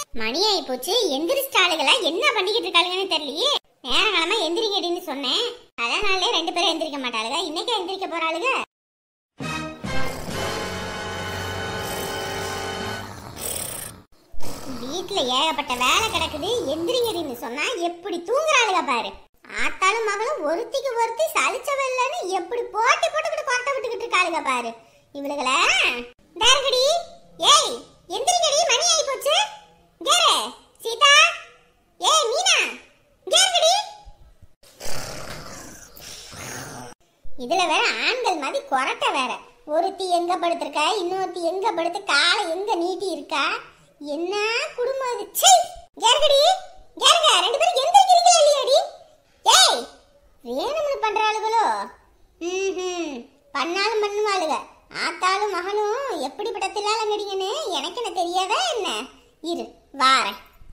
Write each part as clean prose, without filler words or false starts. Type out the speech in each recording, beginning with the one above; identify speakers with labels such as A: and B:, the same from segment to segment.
A: மணி ஆயி போச்சு. எந்திரிச்சாளுகளா என்ன பண்ணிக்கிட்டு இருக்காளுங்கன்னு தெரியலையே. நேரங்களமா எந்திரிக்கடின்னு சொன்னேன். அதனாலே 2 பேரும் எந்திரிக்க மாட்டாளுங்க. இன்னைக்கு எந்திரிக்க போறாளுங்க. வீட்டுல ஏகப்பட்ட வேலை கிடக்குது. எந்திரிங்கடின்னு சொன்னா எப்படி தூங்குறாளுங்க பாரு. ஆத்தாலும் மகளும் ஒருத்திக்கு ஒருத்தி சலிச்சவல்லன்னு எப்படி போட்டி போட்டுக்கிட்டு கொரட்டை விட்டுக்கிட்டு இருக்காளுங்க பாரு. இவளுகள டேரகடி ஏய் எந்திரிங்கடி, மணி ஆயி போச்சு. கேரே சீதா, ஏய் மீனா, கேரகடி. இதுல வேற ஆண்கள் மாதிரி கொரட்டை வேற. ஒருத்தி எங்க படுத்திருக்கா, இன்னொருத்தி எங்க படுத்து காலை எங்க நீட்டி இருக்கா. என்ன குடும்பம் அது. சீ கேரகடி, கேரக 2 பேரும் எந்திரிக்கிறீங்களா இல்லையாடி? ஏய் வேணும்னு பண்றாளுகளோ? பண்ணாலும் பண்ணுவாளுக. ஆத்தாலும் மகனும் எப்படிப்பட்ட தில்லாலங்கடிங்கன்னு எனக்கு என்ன தெரியாதா என்ன? இரு வாரேன்.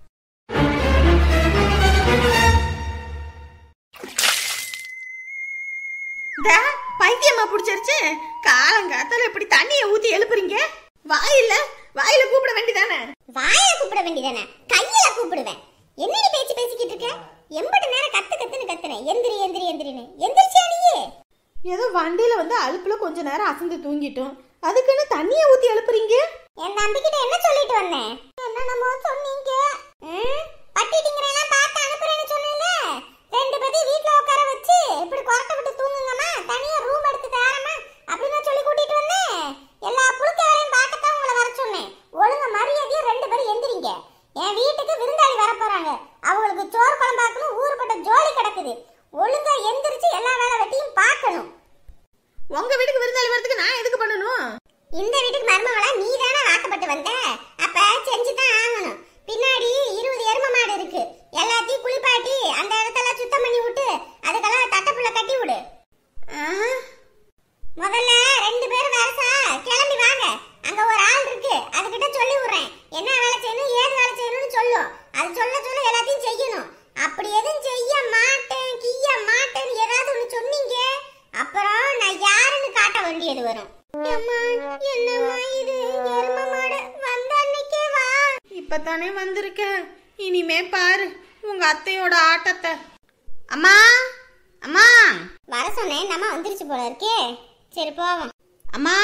B: பைத்தியமா புடிச்சிருச்சு. காலங்காத்தால இப்படி தண்ணியை ஊத்தி எழுப்புறீங்க. வாயில கூப்பிட வேண்டியதானே?
A: வாயில கூப்பிட வேண்டியதானே? கையில கூப்பிடுவேன். என்னடி பேச்சு பேசிக்கிட்டு இருக்க? எம்பட்டு நேரம் கத்துன்னு கத்துனேன். எந்திரி எந்திரி எந்திரின்னு. எந்திரிச்சா நீயே?
B: ஏதோ வண்டியில வந்து அலுப்புல கொஞ்ச நேரம் அசந்து தூங்கிட்டோம். அதுக்குன்னு தண்ணியை ஊத்தி எழுப்புறீங்க.
A: என் தம்பிக்கிட்ட என்ன சொல்லிட்டு வந்தேன்? என்னமோ சொன்னீங்க. பட்டிட்டிங்கறெல்லாம் பார்த்து அனுப்புறேன்னு சொன்னேன்ல. 2 பேரும் வீட்ல உட்கார வச்சு இப்படி கொரட்டை விட்டு தூங்குங்கம்மா, தனியா ரூம் எடுத்து தரமா அப்படின்னு சொல்லி கூட்டிட்டு வந்தேன். எல்லா புழுக்க வேலையும் பார்க்கத்தான் உங்களை வர சொன்னேன். ஒழுங்கு மரியாதையா 2 பேரும் எந்திரிங்க. என் வீட்டுக்கு விருந்தாளி வர போறாங்க. அவங்களுக்கு சோறு குழம்பாக்கணும். ஊருப்பட்ட ஜோலி கிடக்குது. ஒழுங்கா எந்திரிச்சு எல்லா வேலை வெட்டியும் பார்க்கணும்.
B: உங்க வீட்டுக்கு விருந்தாளி வரதுக்கு நான் எதுக்கு பண்ணணும்?
A: இந்த வீட்டுக்கு மருமகளா நீ தானே வாக்கப்பட்டு வந்த. அப்ப செஞ்சுதான் ஆகணும். பின்னாடி 20 எருமை மாடு இருக்கு. எல்லாத்தையும் குளிப்பாட்டி அந்த இடத்தெல்லாம் சுத்தம் பண்ணி விட்டு அதுக்கெல்லாம் தட்டப்புள்ள கட்டி விடு. முதல்ல 2 பேரும் வரசா கிளம்பி வாங்க. அங்க ஒரு ஆள் இருக்கு, அதுகிட்ட சொல்லி விடுறேன். என்ன வேலை செய்யணும், ஏது வேலை செய்யணும்னு சொல்லும். அது சொல்ல எல்லாத்தையும் செய்யணும். அப்படி எதுவும் செய்ய மாட்டேன் கிய்ய மாட்டேன்னு ஏதாவது ஒண்ணு சொன்னீங்க, அப்புறம் நான் யாருன்னு காட்ட வேண்டியது வரும். என்னம்மா இது எருமை மாடு? வந்த அன்னைக்கே வா.
B: இப்பதானே வந்திருக்க. இனிமே பாரு உங்க அத்தையோட ஆட்டத்தை. அம்மா அம்மா
A: வர சொன்னேன். நம்ம வந்துருச்சு போல இருக்கே. சரி போவோம்.
B: அம்மா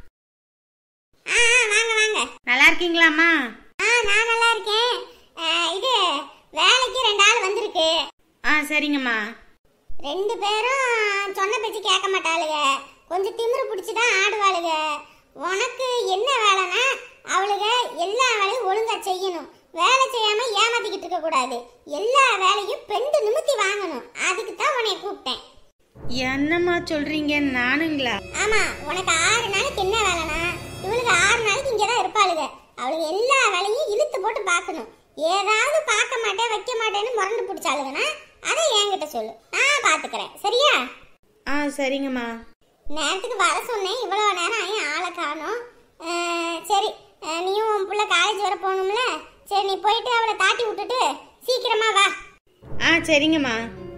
A: வாங்க வாங்க.
B: நல்லா இருக்கீங்களாம்மா?
A: நான் நல்லா இருக்கேன். இது வேலைக்கு 2 ஆள் வந்திருக்கு.
B: சரிங்கம்மா.
A: 2 பேரும் சொன்ன பேச்சு கேட்க மாட்டாளுங்க. கொஞ்சம் திமிரு பிடிச்சிதான் ஆடுவாளுங்க. உனக்கு என்ன வேலைன்னா அவளுங்க எல்லா வேலையும் ஒழுங்கா செய்யணும். வேலை செய்யாம ஏமாத்திக்கிட்டு இருக்க கூடாது. எல்லா வேலையும் பெண்டு நிமித்தி வாங்கணும். அதுக்கு தான் உன்னை கூப்பிட்டேன்.
B: என்னம்மா சொல்றீங்க? நானுங்களா?
A: ஆமா, உனக்கு 6 நாளைக்கு என்ன வேலைனா இவளுக்கு 6 நாளைக்கு இங்கதான் இருப்பாளுங்க. அவளுக்கு எல்லா வேலையும் இழுத்து போட்டு பார்க்கணும். ஏதாவது பார்க்க மாட்டேன் வைக்க மாட்டேன்னு முரண்டு பிடிச்சாளுங்கன்னா அதை என்கிட்ட சொல்லு, நான் பாத்துக்கிறேன். சரியா?
B: சரிங்கம்மா.
A: நேரத்துக்கு வர சொன்னேன். இவ்வளவு நேரம் ஆகி ஆளை காணோம். சரி, நீயும் உன் பிள்ளை காலேஜ் வர போகணும்ல. சரி, நீ போயிட்டு அவளை தாட்டி விட்டுட்டு சீக்கிரமா வா.
B: சரிங்கம்மா.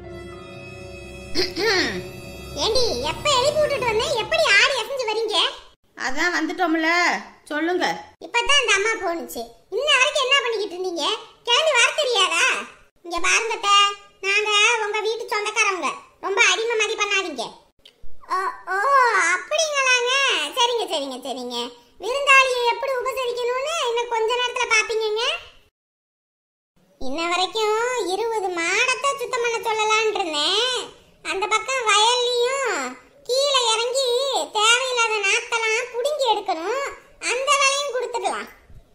A: ஏண்டி எப்ப எழுப்பி விட்டுட்டு வந்தேன்? எப்படி ஆடி அசைஞ்சு வரீங்க?
B: அதான் வந்துட்டோம்ல. சொல்லுங்க.
A: இப்பதான் அந்த அம்மா போனுச்சு. இன்ன வரைக்கும் என்ன பண்ணிக்கிட்டு இருந்தீங்க? கிளம்பி வர தெரியாதா? இங்க பாருங்க, நாங்க உங்க வீட்டு சொந்தக்காரவங்க. ரொம்ப அடிமை மாதிரி பண்ணாதீங்க. ஓ அப்படிங்களாங்க. சரிங்க சரிங்க சரிங்க. விருந்தாளியை எப்படி உபசரிக்கணும்னு இன்னும் கொஞ்ச நேரத்துல பாப்பீங்க. இன்ன வரைக்கும் 20 மாடத்தை சுத்தம் பண்ண சொல்லலான் இருந்தேன். அந்த பக்கம் வயல்லையும் கீழே இறங்கி தேவையில்லாத நாத்தெல்லாம் புடுங்கி எடுக்கணும். அந்த வேலையும் கொடுத்துடலாம்.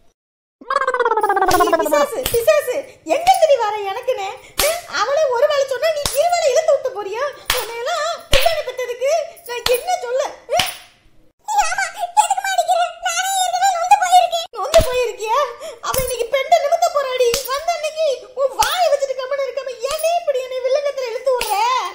B: எங்க திரி வர எனக்குன்னு அவளே ஒரு வேலை சொன்னா நீ 2 வேலை இழுத்து விட்டு போறியா? உன்னையெல்லாம் பிள்ளைங்க பெற்றதுக்கு நான் என்ன சொல்ல? நொந்து போயிருக்கியா? அவன் இன்னைக்கு பெண்ட நிமித்த போறாடி. வந்த அன்னைக்கு உன் வாயை வச்சுட்டு கம்மன் இருக்காம ஏனே இப்படி என்னை வில்லங்கத்துல இழுத்து விடுற?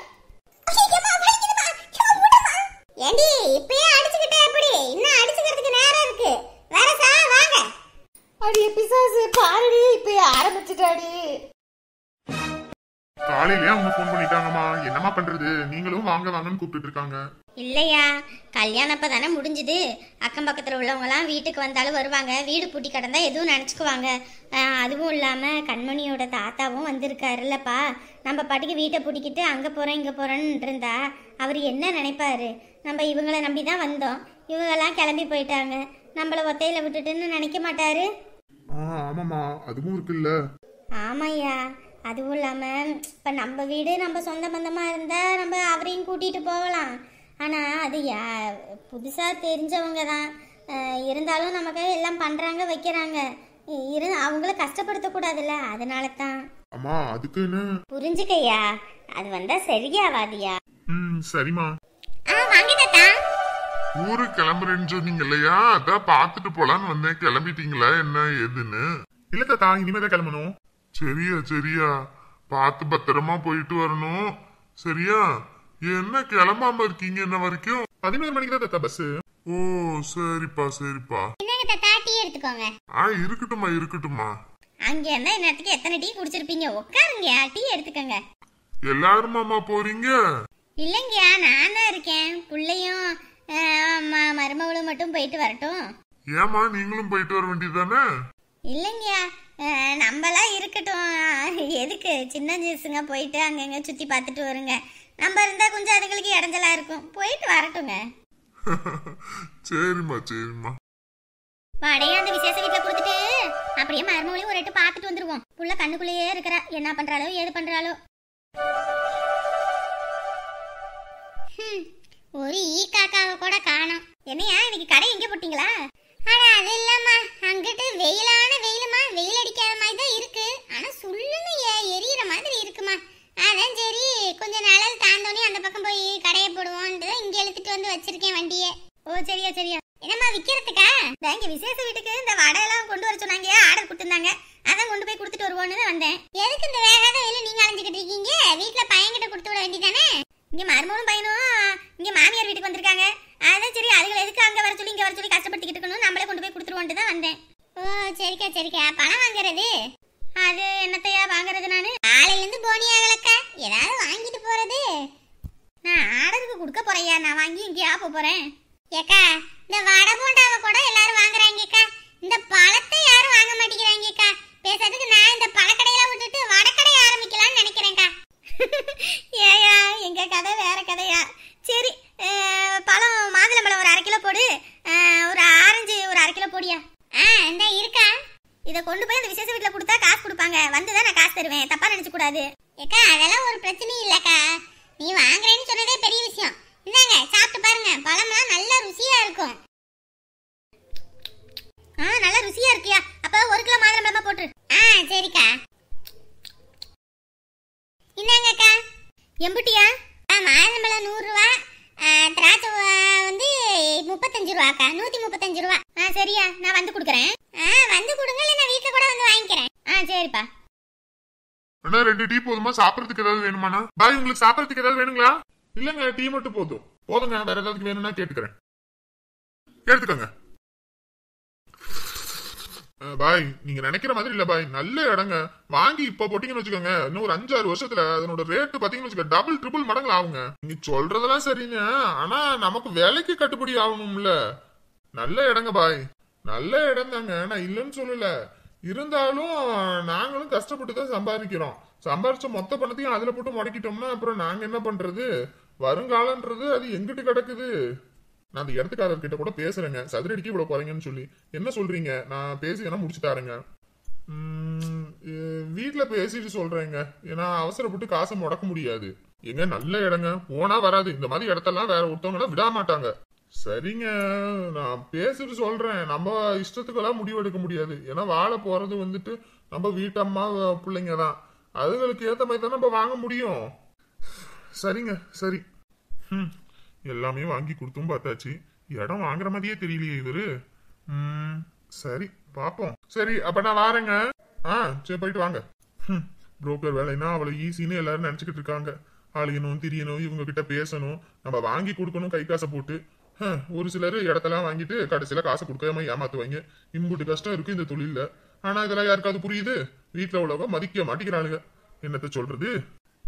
A: ஏண்டி இப்பயே அடிச்சுக்கிட்டே எப்படி? இன்னும் அடிச்சுக்கிறதுக்கு நேரம் இருக்கு. வரசா வாங்க.
B: அடியே பிசாசு பாருடி, இப்பயே ஆரம்பிச்சுட்டாடி.
C: காலையிலே அவங்க போன் பண்ணிட்டாங்கம்மா. என்னம்மா பண்றது? நீங்களும் வாங்க வாங்கன்னு கூப்பிட்டு இருக்காங்க.
A: இல்லையா, கல்யாணம் இப்போ தானே முடிஞ்சுது. அக்கம் பக்கத்தில் உள்ளவங்கலாம் வீட்டுக்கு வந்தாலும் வருவாங்க. வீடு பூட்டி கிடந்தா எதுவும் நினச்சிக்குவாங்க. அதுவும் இல்லாமல் கண்மணியோட தாத்தாவும் வந்திருக்காருல்லப்பா. நம்ம பாட்டுக்கு வீட்டை பூட்டிக்கிட்டு அங்கே போகிறேன் இங்கே போகிறேன்னு இருந்தா அவர் என்ன நினைப்பாரு? நம்ம இவங்கள நம்பி தான் வந்தோம், இவங்கெல்லாம் கிளம்பி போயிட்டாங்க, நம்மளை ஒத்தையில் விட்டுட்டுன்னு நினைக்க மாட்டாரு?
C: ஆமாம்மா, அதுவும் இருக்குல்ல.
A: ஆமாய்யா, அதுவும் இல்லாமல் இப்போ நம்ம வீடு நம்ம சொந்த பந்தமாக இருந்தால் நம்ம அவரையும் கூட்டிகிட்டு போகலாம். ஆனால் அது புதுசாக தெரிஞ்சவங்க தான் இருந்தாலும் நமக்கு எல்லாம் பண்ணுறாங்க வைக்கிறாங்க. அவங்கள கஷ்டப்படுத்தக்கூடாதுல்ல, அதனால தான்.
C: அம்மா அதுக்குன்னு
A: புரிஞ்சுக்கையா, அது வந்தா சரியாவாதியா?
C: சரிம்மா.
A: வாங்க தாத்தா.
C: ஊருக்கு கிளம்புறேன்னு சொன்னீங்க இல்லையா, அதான் பாத்துட்டு போலான்னு வந்தேன். கிளம்பிட்டீங்களா என்ன ஏதுன்னு? இல்ல தாத்தா, இனிமேதான் கிளம்பணும். சரியா சரியா, பார்த்து பத்திரமா போயிட்டு வரணும். சரியா? என்ன கிளம்பாம இருக்கீங்க என்ன வரைக்கும்? 11 மணிக்கு தான் தாத்தா பஸ். ஓ சரிப்பா சரிப்பா.
A: என்னங்க தாத்தா, டீ எடுத்துக்கோங்க.
C: இருக்கட்டுமா இருக்கட்டுமா.
A: அங்க இருந்தா இன்னத்துக்கு எத்தனை டீ குடிச்சிருப்பீங்க? உட்காருங்க, டீ எடுத்துக்கோங்க.
C: எல்லாரும் மாமா போறீங்க?
A: இல்லைங்கயா, நான் தான் இருக்கேன். பிள்ளையும் மருமகளும் மட்டும் போயிட்டு வரட்டும்.
C: ஏமா நீங்களும் போயிட்டு வர வேண்டியதுதானே?
A: இல்லைங்கயா, நம்மளாம் இருக்கட்டும். எதுக்கு சின்ன ஜீஸுங்க போயிட்டு அங்கங்க சுத்தி பார்த்துட்டு வருங்க. நம்ம இருந்தா கொஞ்சம் அதுங்களுக்கு இடைஞ்சலா இருக்கும். போயிட்டு வரட்டுங்க.
C: சரிம்மா சரிம்மா.
A: வடையா அந்த விசேஷ வீட்டுல கொடுத்துட்டு அப்படியே மருமகளையும் ஒரு எட்டு பார்த்துட்டு வந்துருவோம். புள்ள கண்ணுக்குள்ளேயே இருக்கிறா, என்ன பண்றாளோ ஏது பண்றாளோ. ஒரு ஈ காக்காவை கூட காணோம். என்னையா இன்னைக்கு கடை எங்க போட்டீங்களா? ஆனா அது இல்லம்மா, அங்கிட்டு வெயிலான வெயிலுமா, வெயில் அடிக்காத மாதிரி தான் இருக்கு. ஆனா சுள்ளுன்னு எரியற மாதிரி இருக்குமா. அதான் சரி கொஞ்சம் நிழல் தாண்டோனே அந்த பக்கம் போய் கடையை போடுவோன்ட்டு இங்க இழுத்துட்டு வந்து வச்சிருக்கேன் வண்டியை. ஓ சரியா சரியா. என்னம்மா விக்கிறதுக்கா? இங்க விசேஷ வீட்டுக்கு இந்த வடை எல்லாம் கொண்டு வர சொன்னாங்க, ஆர்டர் கொடுத்துருந்தாங்க. அதான் கொண்டு போய் கொடுத்துட்டு வருவோன்னு தான் வந்தேன். எதுக்கு இந்த வேகாத வெயில நீங்க அலைஞ்சிக்கிட்டு இருக்கீங்க? வீட்டுல பையன்கிட்ட கொடுத்து விட வேண்டியதானே? இங்க மருமகனும் பையனும் இங்க மாமியார் வீட்டுக்கு வந்திருக்காங்க. அதான் சரி அதுகளை எதுக்கு அங்க வர சொல்லி இங்க வர சொல்லி கஷ்டப்படுத்திக்கிட்டு இருக்கணும், நம்மளே கொண்டு போய் கொடுத்துருவோன்ட்டு தான் வந்தேன். ஓ சரிக்கா சரிக்கா. பணம் வாங்குறது அது என்னத்தையா வாங்குறது? நானு காலையில இருந்து போனி ஆகலக்கா, ஏதாவது வாங்கிட்டு போறது. நான் ஆர்டருக்கு கொடுக்க போறையா, நான் வாங்கி இங்கேயா போறேன். ஏக்கா இந்த வடை போண்டாவை கூட எல்லாரும் வாங்குறாங்கக்கா, இந்த பழத்தை யாரும் வாங்க மாட்டேங்கிறாங்கக்கா. பேசுறதுக்கு நான் இந்த பழக்கடையெல்லாம் விட்டுட்டு வடக்கடை ஆரம்பிக்கலாம்னு நினைக்கிறேன்க்கா. ஏயா எங்க கதை வேற கதையா? சரி பழம் மாதுளம்பழம் ஒரு 1/2 கிலோ போடு, ஒரு ஆரஞ்சு ஒரு 1/2 கிலோ போடியா. இந்த இருக்கா, இதை கொண்டு போய் அந்த விசேஷ வீட்டுல கொடுத்தா காசு கொடுப்பாங்க, வந்துதான் நான் காசு தருவேன், தப்பா நினைச்சு கூடாது. ஏக்கா அதெல்லாம் ஒரு பிரச்சனையும் இல்லக்கா, நீ வாங்குறேன்னு சொன்னதே பெரிய விஷயம். இந்தாங்க சாப்பிட்டு பாருங்க, பழம்லாம் நல்லா ருசியா இருக்கும். நல்லா ருசியா இருக்கியா? அப்ப 1 கிலோ மாதுளம்பழமா போட்டு. சரிக்கா. இந்தாங்கக்கா. எம்புட்டியா? மாதுளம்பழம் 100 ரூபா, திராட்சை வந்து 35 ரூபாக்கா. 135 ரூபா. சரியா, நான் வந்து கொடுக்குறேன். வந்து கொடுங்க, இல்லை நான் வீட்டுல கூட வந்து வாங்கிக்கிறேன். சரிப்பா.
C: அண்ணா 2 டீ போதுமா? சாப்பிடறதுக்கு ஏதாவது வேணுமாண்ணா? பாய் உங்களுக்கு சாப்பிடறதுக்கு ஏதாவது வேணுங்களா? இல்லங்க டீ மட்டும் போதும். போதுங்க, வேற ஏதாவது வேணும்னா கேட்டுக்கிறேன். எடுத்துக்கோங்க பாய். நீங்க நினைக்கிற மாதிரி இல்ல பாய், நல்ல இடங்க. வாங்கி இப்ப போட்டீங்கன்னு வச்சுக்கோங்க, இன்னும் ஒரு 5-6 வருஷத்துல அதனோட ரேட்டு பாத்தீங்கன்னு வச்சுக்கோங்க டபுள் ட்ரிபிள் மடங்கு ஆகுங்க. நீங்க சொல்றதெல்லாம் சரிங்க, ஆனா நமக்கு விலைக்கு கட்டுப்படி ஆகணும்ல. நல்ல இடங்க பாய், நல்ல இடம் தாங்க, நான் இல்லைன்னு சொல்லல. இருந்தாலும் நாங்களும் கஷ்டப்பட்டு தான் சம்பாதிக்கிறோம். சம்பாரிச்ச மொத்த பணத்தையும் அதுல போட்டு முடக்கிட்டோம்னா அப்புறம் நாங்க என்ன பண்றது? வருங்காலன்றது அது எங்கிட்டு கிடக்குது. நான் அந்த இடத்துக்காரர்கிட்ட கூட பேசுறேங்க, சதுரடிக்கு இவ்வளவு குறைங்கன்னு சொல்லி. என்ன சொல்றீங்க? நான் பேசி என்ன முடிச்சுட்டாருங்க. வீட்டுல பேசிட்டு சொல்றேங்க, ஏன்னா அவசரப்பட்டு காசை முடக்க முடியாது. எங்க நல்ல இடங்க, போனா வராது. இந்த மாதிரி இடத்தெல்லாம் வேற ஒருத்தவங்க விட மாட்டாங்க. சரிங்க, நான் பேசிட்டு சொல்றேன். நம்ம இஷ்டத்துக்கெல்லாம் முடிவெடுக்க முடியாது. ஏன்னா வாழ போறது வந்துட்டு நம்ம வீட்டம்மா பிள்ளைங்க தான், அதுகளுக்கு ஏத்த மாதிரி தான் நம்ம வாங்க முடியும். சரிங்க சரி. எல்லாமே வாங்கி கொடுத்தும் பார்த்தாச்சு, இடம் வாங்குற மாதிரியே தெரியலையே இவரு. சரி பாப்போம். சரி அப்ப நான் வாரேங்க. சரி போயிட்டு வாங்க. புரோக்கர் வேலைன்னா அவளை ஈஸின்னு எல்லாரும் நினைச்சுக்கிட்டு இருக்காங்க. அழியணும் திரியணும், இவங்க கிட்ட பேசணும், நம்ம வாங்கி கொடுக்கணும் கை காசை போட்டு. ஒரு சிலர் இடத்தெல்லாம் வாங்கிட்டு கடைசியில காசை கொடுக்காம ஏமாத்துவாங்க. இம்புட்டு கஷ்டம் இருக்கு இந்த தொழில. ஆனா இதெல்லாம் யாருக்காவது புரியுது? வீட்டுல உள்ளவங்க மதிக்க மாட்டேங்கிறாளுங்க. என்னத்த சொல்றது?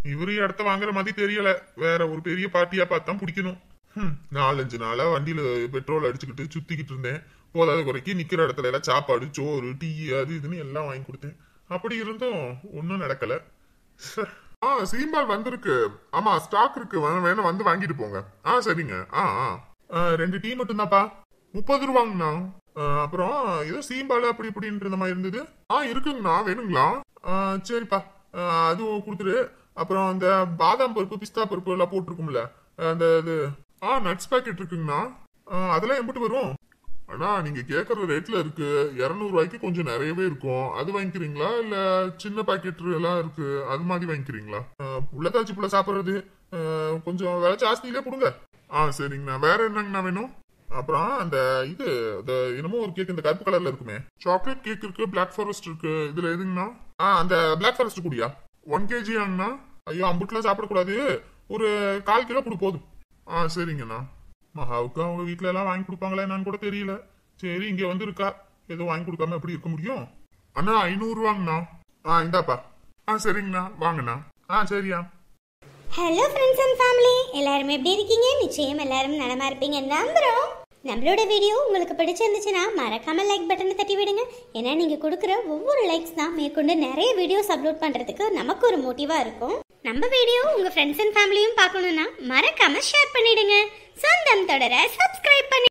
C: இவரு இடத்த வாங்குற மாதிரி தெரியல. வேற ஒரு பெரிய பார்ட்டியா பார்த்தா பிடிக்கணும். 4-5 நாளா வண்டியில பெட்ரோல் அடிச்சுக்கிட்டு சுத்திக்கிட்டு இருந்தேன். போதாத குறைக்கு நிக்கிற இடத்துல எல்லாம் சாப்பாடு, சோறு, டீ அது இதுன்னு எல்லாம் வாங்கி கொடுத்தேன். அப்படி இருந்தும் ஒன்னும் நடக்கல. சீம்பால் வந்திருக்கு. ஆமா, ஸ்டாக் இருக்கு. வேணும் வந்து வாங்கிட்டு போங்க. சரிங்க. 2 டீ மட்டும் தான்ப்பா. 30 ரூபாங்கண்ணா. அப்புறம் ஏதோ சீம்பால் அப்படி இப்படின்ற மாதிரி இருந்தது. இருக்குங்கண்ணா, வேணுங்களா? சரிப்பா, அதுவும் கொடுத்துரு. அப்புறம் அந்த பாதாம் பருப்பு, பிஸ்தா பருப்பு எல்லாம் போட்டிருக்கும்ல, அந்த இது நட்ஸ் பாக்கெட் இருக்குங்கண்ணா. அதெல்லாம் எம்பிட்டு வரும்? ஆனா நீங்க கேக்குற ரேட்ல இருக்கு. 200 ரூபாய்க்கு கொஞ்சம் நிறையவே இருக்கும். அது வாங்கிக்கிறீங்களா இல்ல சின்ன பாக்கெட் எல்லாம் இருக்கு அது மாதிரி வாங்கிக்கிறீங்களா? உள்ளதாச்சு புள்ள சாப்பிடுறது கொஞ்சம் விலை ஜாஸ்தியிலே கொடுங்க. சரிங்கண்ணா. வேற என்னங்கண்ணா வேணும்? அப்புறம் அந்த இது என்னமோ ஒரு கேக் இந்த கருப்பு கலர்ல இருக்குமே, சாக்லேட் கேக் இருக்கு, பிளாக் ஃபாரஸ்ட் இருக்கு. இதுல எதுங்கண்ணா? அந்த பிளாக் ஃபாரஸ்ட் கூடியா 1 kg ஆங்கண்ணா. ஐயோ, அம்புட்டுலாம் சாப்பிடக்கூடாது. ஒரு 1/4 கிலோ கொடு போதும். சரிங்கண்ணா. மகாவுக்கு அவங்க வீட்டுல எல்லாம் வாங்கி கொடுப்பாங்களா என்னன்னு கூட தெரியல. சரி, இங்க வந்து இருக்கா, ஏதோ வாங்கி கொடுக்காம எப்படி இருக்க முடியும்? அண்ணா 500 ரூபாங்கண்ணா. இந்தாப்பா. சரிங்கண்ணா, வாங்கண்ணா. சரியா.
A: ஹலோ ஃப்ரெண்ட்ஸ் அண்ட் ஃபேமிலி, எல்லாரும் எப்படி இருக்கீங்க? நிச்சயம் எல்லாரும் நலமா இருப்பீங்க நம்புறோம். நம்மளோட வீடியோ உங்களுக்கு பிடிச்சிருந்துச்சுன்னா மறக்காம லைக் பட்டனை தட்டி விடுங்க. ஏன்னா நீங்க கொடுக்குற ஒவ்வொரு லைக்ஸ் தான் மேற்கொண்டு நிறைய வீடியோஸ் அப்லோட் பண்றதுக்கு நமக்கு ஒரு மோட்டிவா இருக்கும். நம்ம வீடியோ உங்க ஃப்ரெண்ட்ஸ் அண்ட் ஃபேமிலியும் பார்க்கணும்னா மறக்காம ஷேர் பண்ணிடுங்க. சொந்தம் தொடர சப்ஸ்கிரைப் பண்ணி